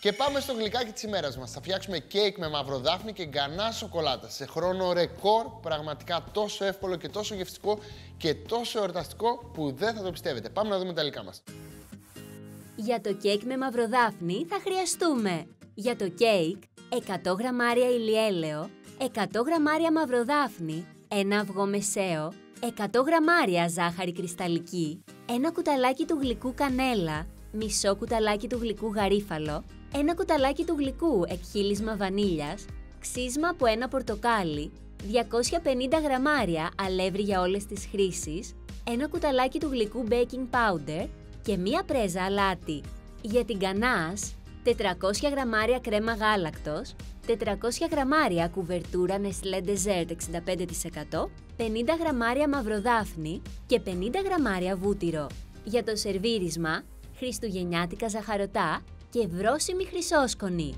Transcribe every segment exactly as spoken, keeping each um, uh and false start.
Και πάμε στο γλυκάκι της ημέρας μας. Θα φτιάξουμε κέικ με μαυροδάφνη και γκανά σοκολάτα σε χρόνο ρεκόρ. Πραγματικά τόσο εύκολο και τόσο γευστικό και τόσο εορταστικό που δεν θα το πιστεύετε. Πάμε να δούμε τα υλικά μας. Για το κέικ με μαυροδάφνη θα χρειαστούμε για το κέικ εκατό γραμμάρια ηλιέλαιο, εκατό γραμμάρια μαυροδάφνη, ένα αυγό μεσαίο, εκατό γραμμάρια ζάχαρη κρυσταλλική, ένα κουταλάκι του γλυκού κανέλα, μισό κουταλάκι του γλυκού γαρίφαλο, ένα κουταλάκι του γλυκού εκχύλισμα βανίλιας, ξύσμα από ένα πορτοκάλι, διακόσια πενήντα γραμμάρια αλεύρι για όλες τις χρήσεις, ένα κουταλάκι του γλυκού baking powder και μία πρέζα αλάτι. Για την γκανάς, τετρακόσια γραμμάρια κρέμα γάλακτος, τετρακόσια γραμμάρια κουβερτούρα Nestlé Dessert εξήντα πέντε τοις εκατό, πενήντα γραμμάρια μαυροδάφνη και πενήντα γραμμάρια βούτυρο. Για το σερβίρισμα, χριστουγεννιάτικα ζαχαρωτά και βρώσιμη χρυσόσκονη.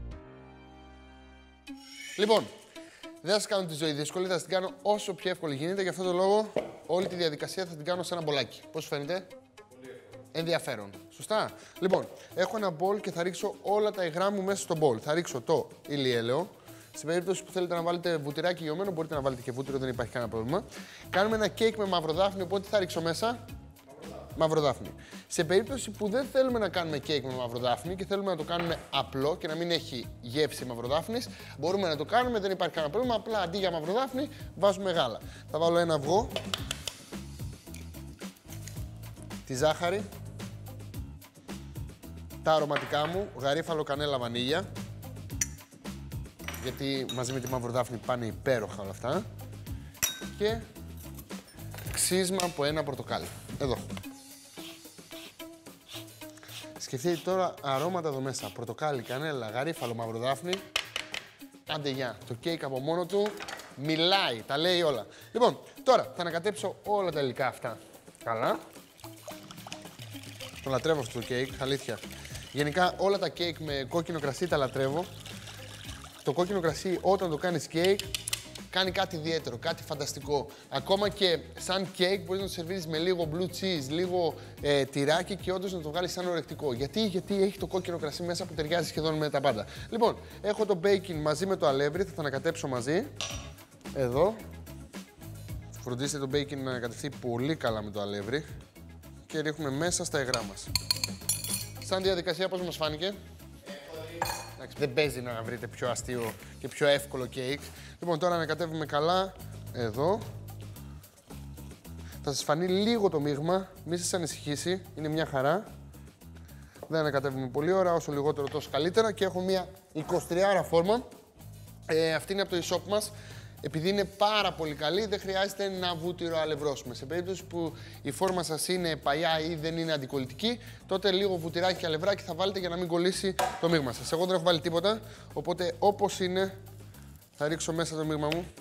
Λοιπόν, δεν θα σας κάνω τη ζωή δύσκολη, θα σας την κάνω όσο πιο εύκολη γίνεται. Γι' αυτό το λόγο, όλη τη διαδικασία θα την κάνω σε ένα μπολάκι. Πώς σου φαίνεται? Πολύ εύκολο. Ενδιαφέρον. Σωστά. Λοιπόν, έχω ένα μπολ και θα ρίξω όλα τα υγρά μου μέσα στο μπολ. Θα ρίξω το ηλιέλαιο. Στην περίπτωση που θέλετε να βάλετε βουτυράκι γιωμένο, μπορείτε να βάλετε και βούτυρο, δεν υπάρχει κανένα πρόβλημα. Κάνουμε ένα κέικ με μαυροδάφνη, οπότε θα ρίξω μέσα μαυροδάφνη. Σε περίπτωση που δεν θέλουμε να κάνουμε κέικ με μαυροδάφνη και θέλουμε να το κάνουμε απλό και να μην έχει γεύση μαυροδάφνης, μπορούμε να το κάνουμε, δεν υπάρχει κανένα πρόβλημα. Απλά αντί για μαυροδάφνη βάζουμε γάλα. Θα βάλω ένα αυγό, τη ζάχαρη, τα αρωματικά μου, γαρίφαλο, κανέλα, βανίλια, γιατί μαζί με τη μαυροδάφνη πάνε υπέροχα όλα αυτά, και ξύσμα από ένα πορτοκάλι. Εδώ. Σκεφτείτε τώρα αρώματα εδώ μέσα. Πορτοκάλι, κανέλα, γαρίφαλο, μαυροδάφνη. Άντε γεια. Το κέικ από μόνο του μιλάει, τα λέει όλα. Λοιπόν, τώρα θα ανακατέψω όλα τα υλικά αυτά καλά. Το λατρεύω αυτό το κέικ, αλήθεια. Γενικά όλα τα κέικ με κόκκινο κρασί τα λατρεύω. Το κόκκινο κρασί όταν το κάνεις κέικ κάνει κάτι ιδιαίτερο, κάτι φανταστικό. Ακόμα και σαν κέικ μπορείς να το σερβίρεις με λίγο blue cheese, λίγο ε, τυράκι και όντως να το βγάλεις σαν ορεκτικό. Γιατί, γιατί έχει το κόκκινο κρασί μέσα που ταιριάζει σχεδόν με τα πάντα. Λοιπόν, έχω το bacon μαζί με το αλεύρι, θα τα ανακατέψω μαζί. Εδώ. Φροντίστε το bacon να ανακατευτεί πολύ καλά με το αλεύρι. Και ρίχνουμε μέσα στα υγρά μας. Σαν διαδικασία πώς μας φάνηκε? Εντάξει, δεν παίζει να βρείτε πιο αστείο και πιο εύκολο κέικ. Λοιπόν, τώρα ανακατεύουμε καλά εδώ. Θα σας φανεί λίγο το μείγμα, μη σας ανησυχήσει, είναι μια χαρά. Δεν ανακατεύουμε πολύ ώρα, όσο λιγότερο τόσο καλύτερα. Και έχω μια εικοσιτριάρα φόρμα. Ε, αυτή είναι από το e-shop μας. Επειδή είναι πάρα πολύ καλή, δεν χρειάζεται να βούτυρο-αλευρώσουμε. Σε περίπτωση που η φόρμα σας είναι παλιά ή δεν είναι αντικολλητική, τότε λίγο βουτυράκι και αλευράκι θα βάλετε για να μην κολλήσει το μείγμα σας. Εγώ δεν έχω βάλει τίποτα, οπότε όπως είναι θα ρίξω μέσα το μείγμα μου.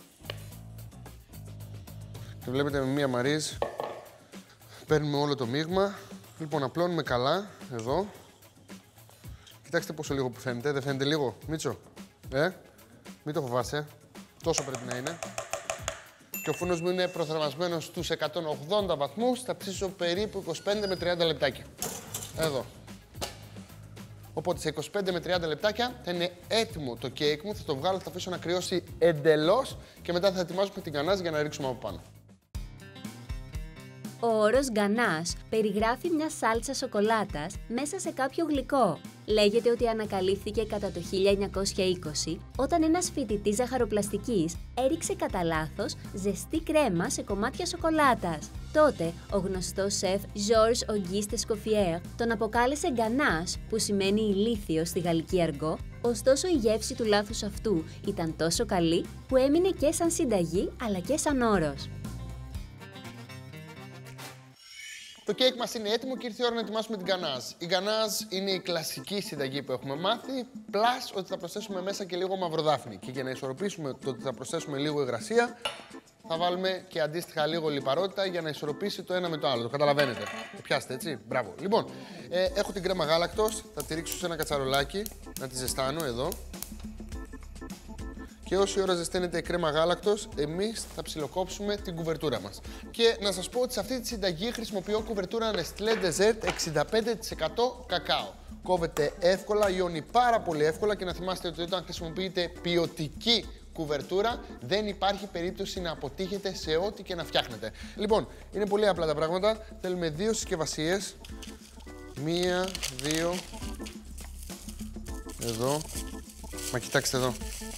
Και βλέπετε με μία μαρίζ παίρνουμε όλο το μείγμα. Λοιπόν, απλώνουμε καλά εδώ. Κοιτάξτε πόσο λίγο που φαίνεται. Δεν φαίνεται λίγο, Μίτσο? Ε, μην το φοβάσαι. Τόσο πρέπει να είναι. Και ο φούρνος μου είναι προθερμασμένος στους εκατόν ογδόντα βαθμούς. Θα ψήσω περίπου είκοσι πέντε με τριάντα λεπτάκια. Εδώ. Οπότε σε είκοσι πέντε με τριάντα λεπτάκια θα είναι έτοιμο το κέικ μου. Θα το βγάλω, θα αφήσω να κρυώσει εντελώς και μετά θα ετοιμάσουμε την γκανάζ για να ρίξουμε από πάνω. Ο όρος γκανάς περιγράφει μια σάλτσα σοκολάτας μέσα σε κάποιο γλυκό. Λέγεται ότι ανακαλύφθηκε κατά το χίλια εννιακόσια είκοσι όταν ένας φοιτητής ζαχαροπλαστικής έριξε κατά λάθος ζεστή κρέμα σε κομμάτια σοκολάτας. Τότε ο γνωστός σεφ Georges Auguste Escoffier τον αποκάλεσε γκανάς, που σημαίνει ηλίθιο στη γαλλική αργό, ωστόσο η γεύση του λάθους αυτού ήταν τόσο καλή που έμεινε και σαν συνταγή αλλά και σαν όρος. Το κέικ μας είναι έτοιμο και ήρθε η ώρα να ετοιμάσουμε την γκανάζ. Η γκανάζ είναι η κλασική συνταγή που έχουμε μάθει, πλάς ότι θα προσθέσουμε μέσα και λίγο μαυροδάφνη. Και για να ισορροπήσουμε το ότι θα προσθέσουμε λίγο υγρασία, θα βάλουμε και αντίστοιχα λίγο λιπαρότητα για να ισορροπήσει το ένα με το άλλο. Το καταλαβαίνετε. Το πιάστε, έτσι. Μπράβο. Λοιπόν, ε, έχω την κρέμα γάλακτος, θα τη ρίξω σε ένα κατσαρολάκι, να τη ζεστάνω εδώ. Και όση ώρα ζεσταίνεται η κρέμα γάλακτος, εμείς θα ψιλοκόψουμε την κουβερτούρα μας. Και να σας πω ότι σε αυτή τη συνταγή χρησιμοποιώ κουβερτούρα Nestlé Dessert εξήντα πέντε τοις εκατό κακάο. κόβεται εύκολα, λιώνει πάρα πολύ εύκολα και να θυμάστε ότι όταν χρησιμοποιείτε ποιοτική κουβερτούρα δεν υπάρχει περίπτωση να αποτύχετε σε ό,τι και να φτιάχνετε. Λοιπόν, είναι πολύ απλά τα πράγματα. Θέλουμε δύο συσκευασίες. Μία, δύο. Εδώ. Μα κοιτάξτε εδώ.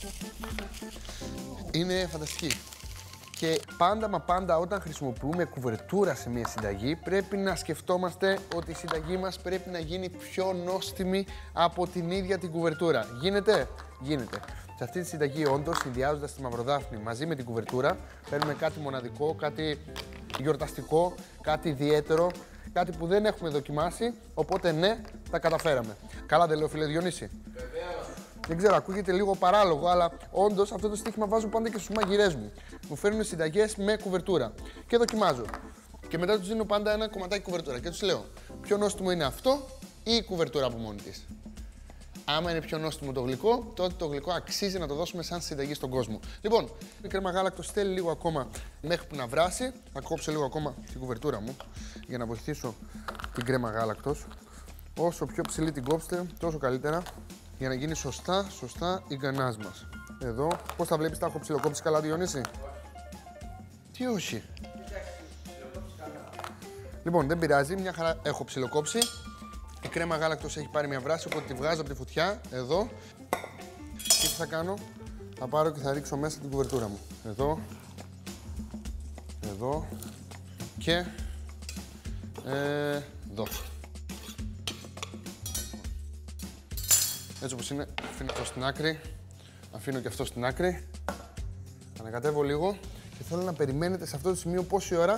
Είναι φανταστική. Και πάντα μα πάντα όταν χρησιμοποιούμε κουβερτούρα σε μια συνταγή πρέπει να σκεφτόμαστε ότι η συνταγή μας πρέπει να γίνει πιο νόστιμη από την ίδια την κουβερτούρα. Γίνεται? Γίνεται. Σε αυτή τη συνταγή όντως, συνδυάζοντας τη μαυροδάφνη μαζί με την κουβερτούρα, παίρνουμε κάτι μοναδικό, κάτι γιορταστικό, κάτι ιδιαίτερο, κάτι που δεν έχουμε δοκιμάσει, οπότε ναι, τα καταφέραμε. Καλά δεν λέω, φίλε Διονύση? Βεβαίως. Δεν ξέρω, ακούγεται λίγο παράλογο, αλλά όντως αυτό το στοίχημα βάζω πάντα και στους μαγειρές μου. Μου φέρνουν συνταγές με κουβερτούρα και δοκιμάζω. Και μετά τους δίνω πάντα ένα κομματάκι κουβερτούρα και τους λέω: πιο νόστιμο είναι αυτό ή η κουβερτούρα από μόνη της? Άμα είναι πιο νόστιμο το γλυκό, τότε το γλυκό αξίζει να το δώσουμε σαν συνταγή στον κόσμο. Λοιπόν, η κρέμα γάλακτος θέλει λίγο ακόμα μέχρι που να βράσει. Θα κόψω λίγο ακόμα την κουβερτούρα μου για να βοηθήσω την κρέμα γάλακτος. Όσο πιο ψηλή την κόψετε, τόσο καλύτερα, για να γίνει σωστά, σωστά η γκανάζ μας. Εδώ, πώς τα βλέπεις, τα έχω ψιλοκόψει καλά, Διονύση? Τι όχι? Λοιπόν, δεν πειράζει, μια χαρά έχω ψιλοκόψει. Η κρέμα γάλακτος έχει πάρει μια βράση, οπότε τη βγάζω από τη φωτιά, εδώ. Και τι θα κάνω? Θα πάρω και θα ρίξω μέσα την κουβερτούρα μου. Εδώ. Εδώ. Και... Ε, εδώ. Έτσι όπως είναι, αφήνω αυτό στην άκρη. Αφήνω και αυτό στην άκρη. Ανακατεύω λίγο και θέλω να περιμένετε σε αυτό το σημείο πόση ώρα?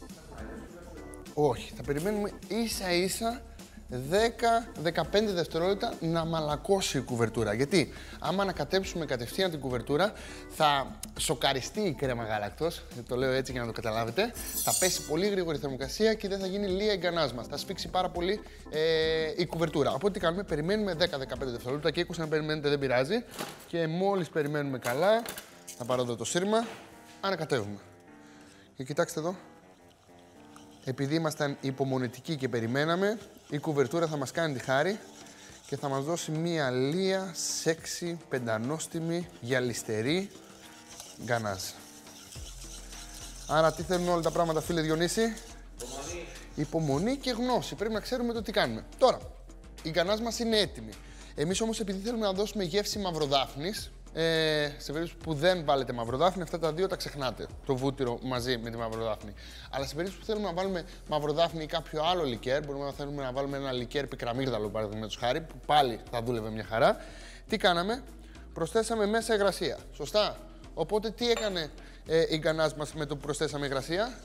Όχι, θα περιμένουμε ίσα ίσα δέκα με δεκαπέντε δευτερόλεπτα να μαλακώσει η κουβερτούρα. Γιατί άμα ανακατέψουμε κατευθείαν την κουβερτούρα θα σοκαριστεί η κρέμα γάλακτος, το λέω έτσι για να το καταλάβετε, θα πέσει πολύ γρήγορη θερμοκρασία και δεν θα γίνει λία η γκανάζ μας. Θα σφίξει πάρα πολύ ε, η κουβερτούρα. Οπότε τι κάνουμε? Περιμένουμε δέκα με δεκαπέντε δευτερόλεπτα και είκοσι να περιμένετε δεν πειράζει. Και μόλις περιμένουμε καλά, θα πάρω εδώ το σύρμα, ανακατεύουμε. Και κοιτάξτε εδώ. Επειδή ήμασταν υπομονετικοί και περιμέναμε, η κουβερτούρα θα μας κάνει τη χάρη και θα μας δώσει μία λία, σεξι, πεντανόστιμη, γυαλιστερή γκανάζ. Άρα τι θέλουν όλα τα πράγματα, φίλε Διονύση? Υπομονή. Υπομονή και γνώση. Πρέπει να ξέρουμε το τι κάνουμε. Τώρα, η γκανάζ μας είναι έτοιμη. Εμείς όμως, επειδή θέλουμε να δώσουμε γεύση μαυροδάφνης, Ε, σε περίπτωση που δεν βάλετε μαυροδάφνη, αυτά τα δύο τα ξεχνάτε. Το βούτυρο μαζί με τη μαυροδάφνη. Αλλά σε περίπτωση που θέλουμε να βάλουμε μαυροδάφνη ή κάποιο άλλο λικέρ, μπορούμε να θέλουμε να βάλουμε ένα λικέρ πικραμίγδαλο, παραδείγματος χάρη, που πάλι θα δούλευε μια χαρά. Τι κάναμε? Προσθέσαμε μέσα υγρασία. Σωστά. Οπότε τι έκανε ε, η γκανάζ μας με το που προσθέσαμε υγρασία?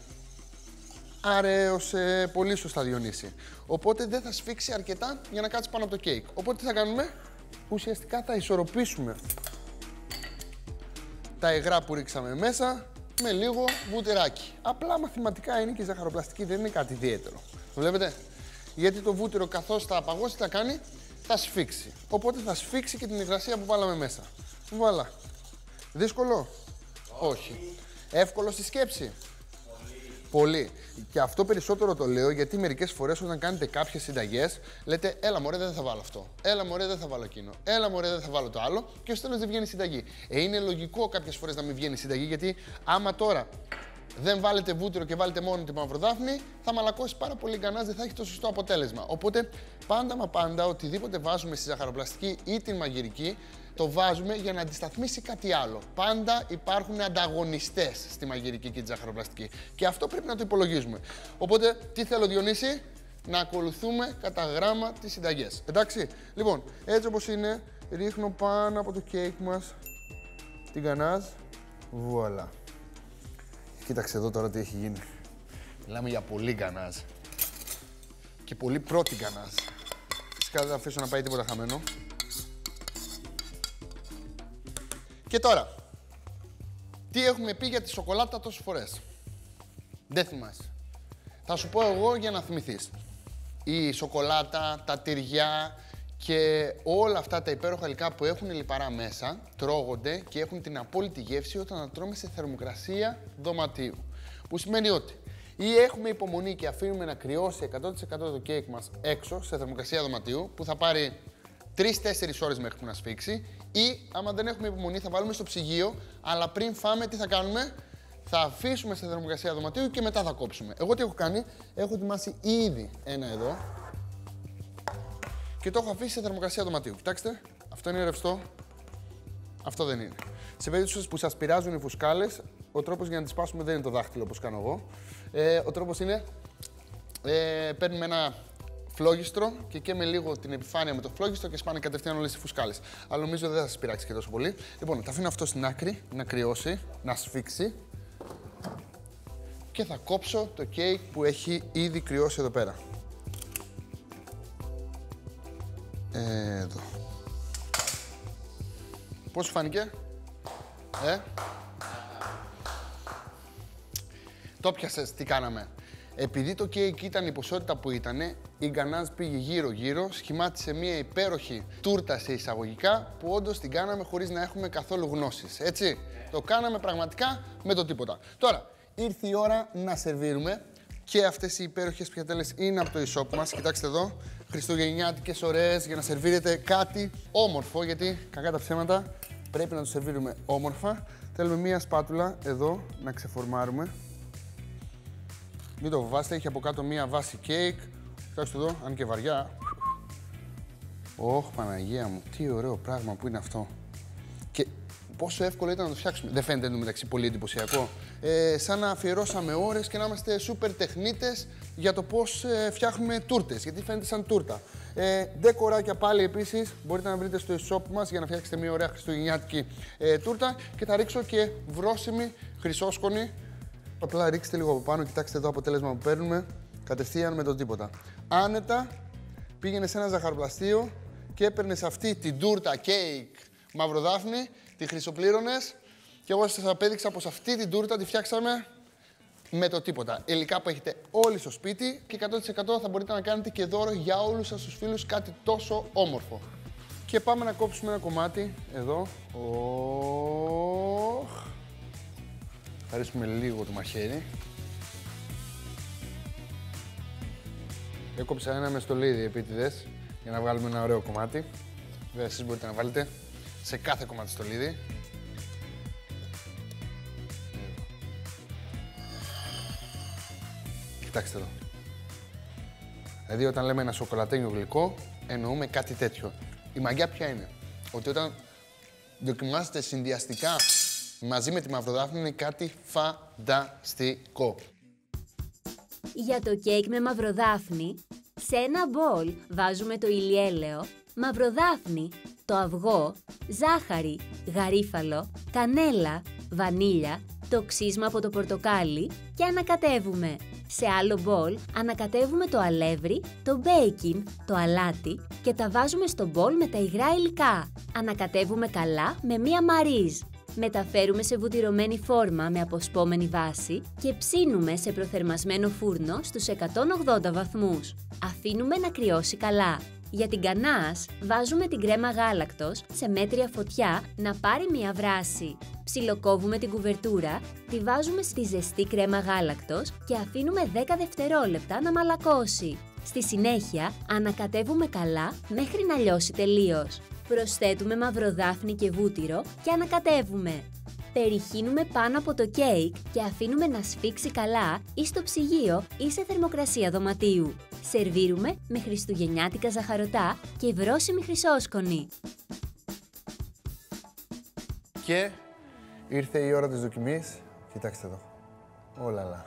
Αρέωσε πολύ σωστά, Διονύση. Οπότε δεν θα σφίξει αρκετά για να κάτσει πάνω από το κέικ. Οπότε τι θα κάνουμε? Ουσιαστικά θα ισορροπήσουμε τα υγρά που ρίξαμε μέσα με λίγο βούτυράκι. Απλά μαθηματικά είναι και η ζαχαροπλαστική, δεν είναι κάτι ιδιαίτερο. Το βλέπετε? Γιατί το βούτυρο καθώς θα απαγώσει, θα κάνει, θα σφίξει. Οπότε θα σφίξει και την υγρασία που βάλαμε μέσα. Βουαλά. Δύσκολο? Όχι. Εύκολο στη σκέψη? Πολύ. Και αυτό περισσότερο το λέω γιατί μερικές φορές όταν κάνετε κάποιες συνταγές λέτε έλα μωρέ δεν θα βάλω αυτό, έλα μωρέ δεν θα βάλω εκείνο, έλα μωρέ δεν θα βάλω το άλλο και στο τέλος δεν βγαίνει συνταγή. Ε, είναι λογικό κάποιες φορές να μην βγαίνει συνταγή γιατί άμα τώρα δεν βάλετε βούτυρο και βάλετε μόνο τη μαυροδάφνη θα μαλακώσει πάρα πολύ γκανάζ, δεν θα έχει το σωστό αποτέλεσμα. Οπότε πάντα μα πάντα οτιδήποτε βάζουμε στη ζαχαροπλαστική ή την μαγειρική το βάζουμε για να αντισταθμίσει κάτι άλλο. Πάντα υπάρχουν ανταγωνιστές στη μαγειρική και τη ζαχαροπλαστική. Και αυτό πρέπει να το υπολογίζουμε. Οπότε, τι θέλω, Διονύση? Να ακολουθούμε κατά γράμμα τις συνταγές. Εντάξει. Λοιπόν, έτσι όπως είναι, ρίχνω πάνω από το κέικ μας την γκανάζ. Βουαλά. Κοίταξε εδώ τώρα τι έχει γίνει. Μιλάμε για πολύ γκανάζ. Και πολύ πρώτη γκανάζ. Φυσικά δεν θα αφήσω να πάει τίποτα χαμένο. Και τώρα, τι έχουμε πει για τη σοκολάτα τόσες φορές? Δεν θυμάσαι. Θα σου πω εγώ για να θυμηθείς. Η σοκολάτα, τα τυριά και όλα αυτά τα υπέροχα υλικά που έχουν λιπαρά μέσα τρώγονται και έχουν την απόλυτη γεύση όταν τα τρώμε σε θερμοκρασία δωματίου. Που σημαίνει ότι Ή έχουμε υπομονή και αφήνουμε να κρυώσει εκατό τοις εκατό το κέικ μας έξω, σε θερμοκρασία δωματίου, που θα πάρει τρεις τέσσερις ώρες μέχρι που να σφίξει. Ή, άμα δεν έχουμε υπομονή, θα βάλουμε στο ψυγείο, αλλά πριν φάμε, τι θα κάνουμε? Θα αφήσουμε σε θερμοκρασία δωματίου και μετά θα κόψουμε. Εγώ τι έχω κάνει? Έχω ετοιμάσει ήδη ένα εδώ και το έχω αφήσει σε θερμοκρασία δωματίου. Κοιτάξτε, αυτό είναι ρευστό, αυτό δεν είναι. Σε περίπτωση που σας πειράζουν οι φουσκάλες, ο τρόπος για να τις σπάσουμε δεν είναι το δάχτυλο όπως κάνω εγώ. Ε, ο τρόπος είναι, ε, παίρνουμε ένα φλόγιστρο και καίμε λίγο την επιφάνεια με το φλόγιστρο και σπάνε κατευθείαν όλες οι φουσκάλες. Αλλά νομίζω δεν θα σας πειράξει και τόσο πολύ. Λοιπόν, θα αφήνω αυτό στην άκρη, να κρυώσει, να σφίξει και θα κόψω το κέικ που έχει ήδη κρυώσει εδώ πέρα. Εδώ. Πώς σου φάνηκε? Ε? Το πιάσες τι κάναμε? Επειδή το κέικ ήταν η ποσότητα που ήταν, η γκανάζ πήγε γύρω-γύρω, σχημάτισε μια υπέροχη τούρτα σε εισαγωγικά, που όντως την κάναμε χωρίς να έχουμε καθόλου γνώσεις, έτσι. Yeah. Το κάναμε πραγματικά με το τίποτα. Τώρα, ήρθε η ώρα να σερβίρουμε και αυτές οι υπέροχες πιατέλες είναι από το e-shop μας. Κοιτάξτε εδώ, χριστουγεννιάτικες ωραίες για να σερβίρετε κάτι όμορφο, γιατί κακά τα ψέματα πρέπει να το σερβίρουμε όμορφα. Θέλουμε μία σπάτουλα εδώ να ξεφορμάρουμε. Μην το φοβάστε, έχει από κάτω μία βάση κέικ. Κοιτάξτε εδώ, αν και βαριά. Ωχ, Παναγία μου, τι ωραίο πράγμα που είναι αυτό. Και πόσο εύκολο ήταν να το φτιάξουμε. Δεν φαίνεται εντωμεταξύ πολύ εντυπωσιακό? Ε, σαν να αφιερώσαμε ώρες και να είμαστε σούπερ τεχνίτες για το πώς ε, φτιάχνουμε τούρτες, γιατί φαίνεται σαν τούρτα. Ε, ντεκοράκια πάλι επίσης μπορείτε να βρείτε στο e-shop μας για να φτιάξετε μια ωραία χριστουγεννιάτικη ε, τούρτα. Και θα ρίξω και βρώσιμη χρυσόσκονη. Απλά ρίξτε λίγο από πάνω, κοιτάξτε εδώ αποτέλεσμα που παίρνουμε, κατευθείαν με το τίποτα. Άνετα, πήγαινε σε ένα ζαχαροπλαστείο και έπαιρνες αυτή την τούρτα κέικ μαυροδάφνη, τη χρυσοπλήρωνες και εγώ σας απέδειξα πως αυτή την τούρτα τη φτιάξαμε με το τίποτα. Υλικά που έχετε όλοι στο σπίτι και εκατό τοις εκατό θα μπορείτε να κάνετε και δώρο για όλους σας τους φίλους κάτι τόσο όμορφο. Και πάμε να κόψουμε ένα κομμάτι εδώ. Οχ. Θα ρίξουμε λίγο το μαχαίρι. Έκοψα ένα με στολίδι επίτηδες για να βγάλουμε ένα ωραίο κομμάτι. Βέβαια, εσείς μπορείτε να βάλετε σε κάθε κομμάτι στολίδι. Κοιτάξτε εδώ. Δηλαδή, όταν λέμε ένα σοκολατένιο γλυκό, εννοούμε κάτι τέτοιο. Η μαγιά ποια είναι? Ότι όταν δοκιμάζετε συνδυαστικά μαζί με τη μαυροδάφνη είναι κάτι φανταστικό. Για το κέικ με μαυροδάφνη, σε ένα μπολ βάζουμε το ηλιέλαιο, μαυροδάφνη, το αυγό, ζάχαρη, γαρίφαλο, κανέλα, βανίλια, το ξύσμα από το πορτοκάλι και ανακατεύουμε. Σε άλλο μπολ ανακατεύουμε το αλεύρι, το μπέικιν, το αλάτι και τα βάζουμε στο μπολ με τα υγρά υλικά. Ανακατεύουμε καλά με μία μαρίζ. Μεταφέρουμε σε βουτυρωμένη φόρμα με αποσπόμενη βάση και ψήνουμε σε προθερμασμένο φούρνο στους εκατόν ογδόντα βαθμούς. Αφήνουμε να κρυώσει καλά. Για την γκανάς βάζουμε την κρέμα γάλακτος σε μέτρια φωτιά να πάρει μία βράση. Ψιλοκόβουμε την κουβερτούρα, τη βάζουμε στη ζεστή κρέμα γάλακτος και αφήνουμε δέκα δευτερόλεπτα να μαλακώσει. Στη συνέχεια ανακατεύουμε καλά μέχρι να λιώσει τελείως. Προσθέτουμε μαυροδάφνη και βούτυρο και ανακατεύουμε. Περιχύνουμε πάνω από το κέικ και αφήνουμε να σφίξει καλά ή στο ψυγείο ή σε θερμοκρασία δωματίου. Σερβίρουμε με χριστουγεννιάτικα ζαχαρωτά και βρώσιμη χρυσόσκονη. Και ήρθε η ώρα της δοκιμής. Κοιτάξτε εδώ. Όλαλα.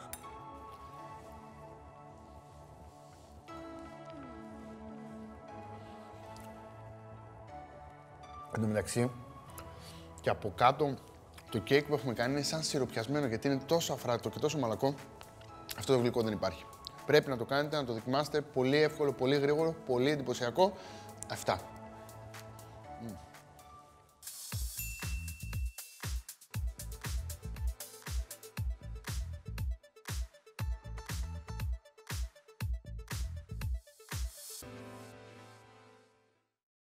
Εν τω μεταξύ, και από κάτω το κέικ που έχουμε κάνει είναι σαν σιροπιασμένο, γιατί είναι τόσο αφράτο και τόσο μαλακό. Αυτό το γλυκό δεν υπάρχει. Πρέπει να το κάνετε, να το δοκιμάσετε. Πολύ εύκολο, πολύ γρήγορο, πολύ εντυπωσιακό. Αυτά.